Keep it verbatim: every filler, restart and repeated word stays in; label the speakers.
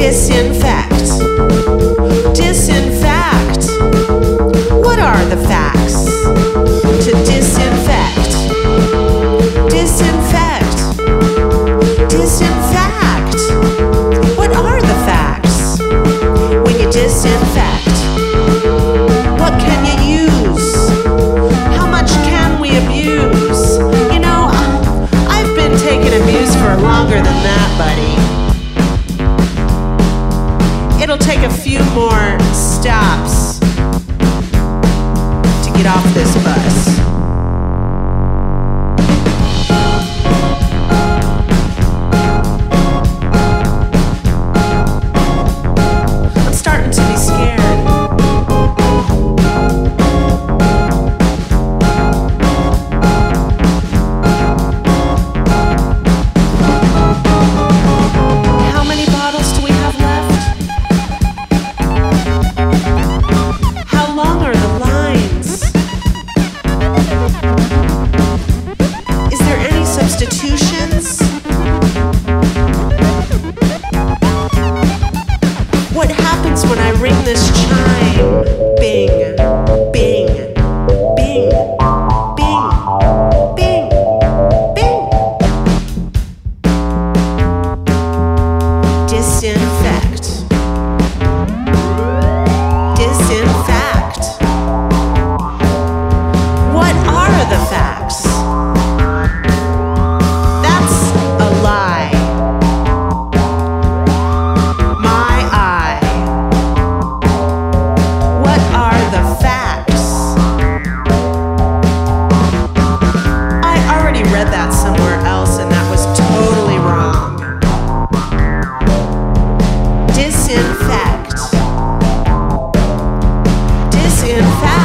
Speaker 1: Disinfect. Disinfect. What are the facts? To disinfect. Disinfect. Disinfect. What are the facts? When you disinfect, what can you use? How much can we abuse? You know, I've been taking abuse for longer than that, buddy. It'll take a few more stops to get off this bus. I'm starting to be scared. How many bottles do we have left? How long are the lines? Is there any substitutions? What happens when I ring this chime? Bing, bing, bing, bing, bing, bing. Disinfect. Disinfect. What are the facts? That's a lie. My eye. What are the facts? I already read that somewhere else and that was totally wrong. Disinfect. Disinfect.